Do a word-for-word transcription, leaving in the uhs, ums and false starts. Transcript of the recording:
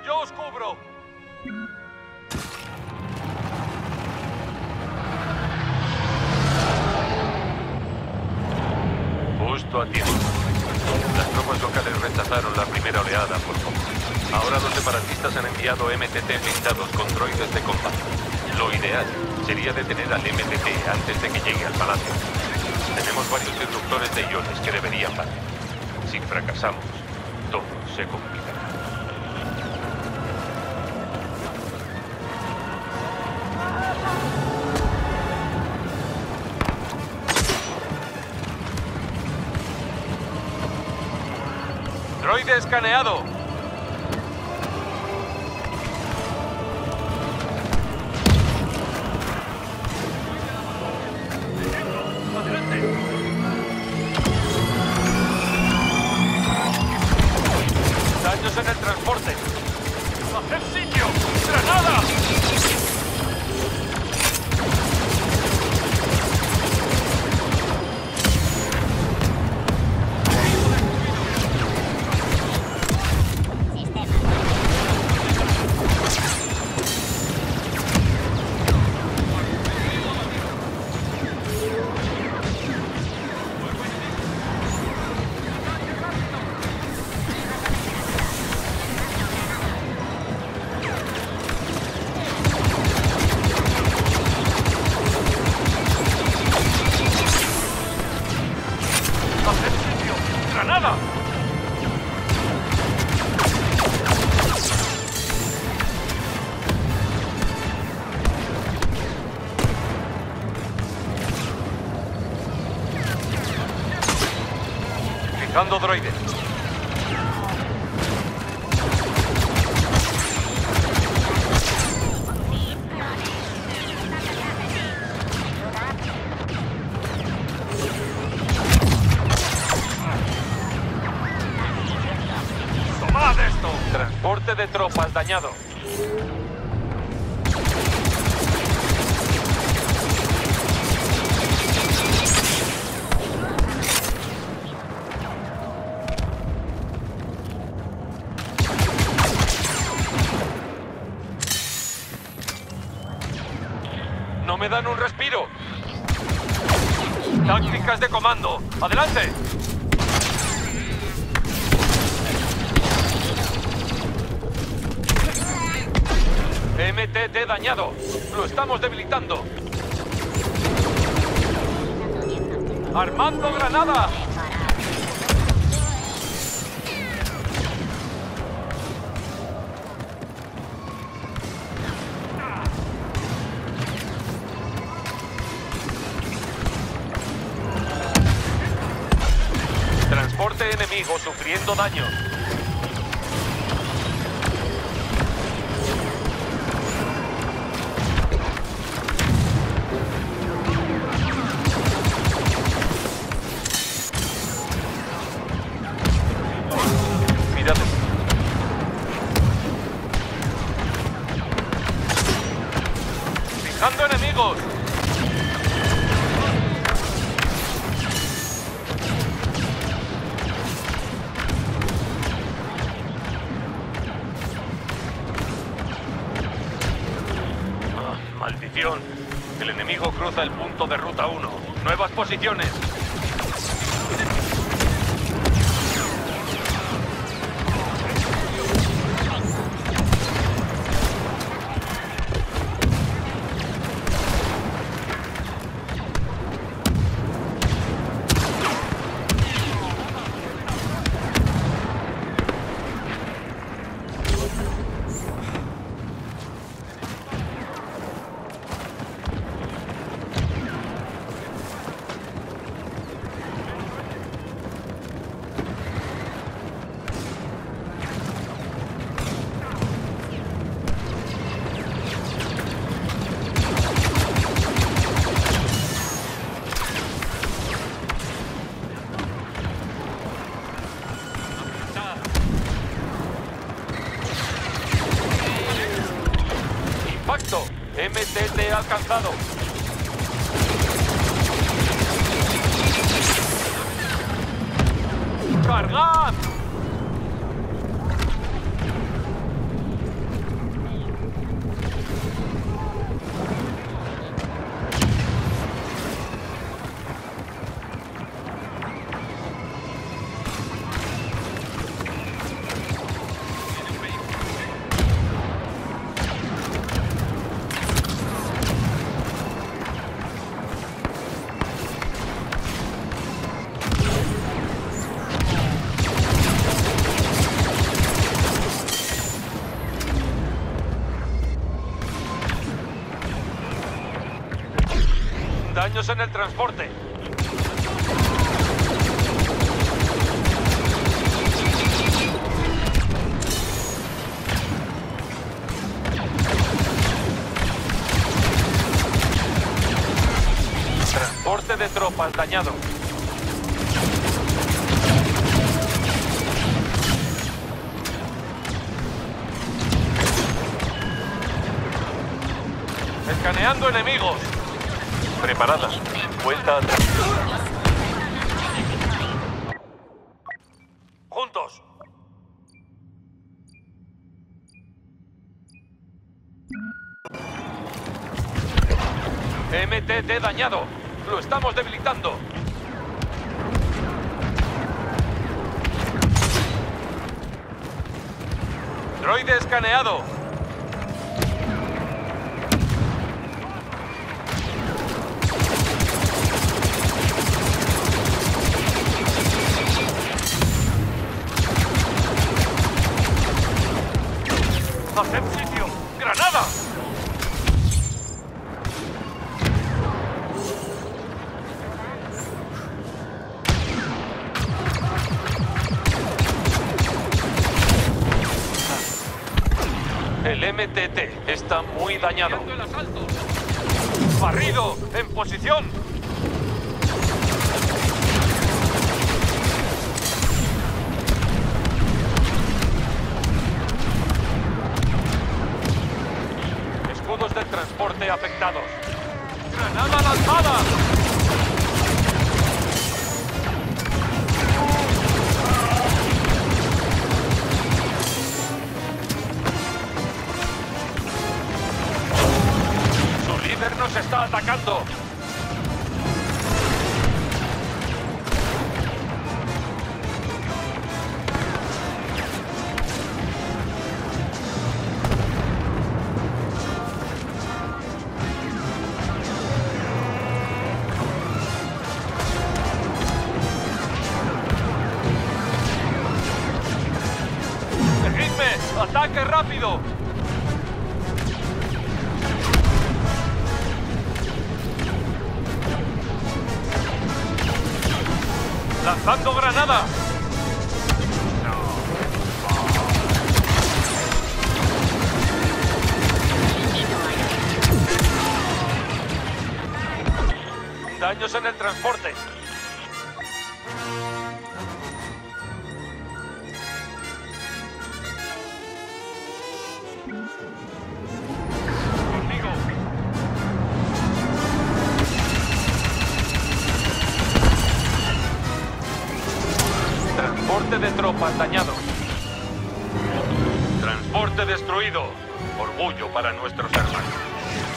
Yo os cubro. Justo a tiempo. Las tropas locales rechazaron la primera oleada por poco. Ahora los separatistas han enviado M T T blindados con droides de combate. Lo ideal sería detener al M T T antes de que llegue al palacio. Tenemos varios disruptores de iones que deberían parar. Si fracasamos, todo se complicará. Droide escaneado. Daños en el transporte. ¡Haced sitio! ¡Granada! ¡Granada! Fijando droide. ¡Tomad esto! Transporte de tropas dañado. No me dan un respiro. Tácticas de comando. ¡Adelante! M T T dañado. Lo estamos debilitando. ¡Armando granada! Transporte enemigo sufriendo daño. ¡Fijando enemigos! Ah, ¡maldición! El enemigo cruza el punto de ruta uno. ¡Nuevas posiciones! M T T alcanzado. ¡Cargad! Daños en el transporte. Transporte de tropas dañado. Escaneando enemigos. Preparada. Vuelta atrás. Juntos. M T T dañado. Lo estamos debilitando. Droide escaneado. ¡Haced sitio! ¡Granada! El M T T está muy dañado. ¡Barrido! ¡En posición! Escudos de transporte afectados. ¡Granada lanzada! Su líder nos está atacando. ¡Ataque rápido! ¡Lanzando granada! Daños en el transporte. Transporte de tropas dañado. Transporte destruido. Orgullo para nuestros hermanos.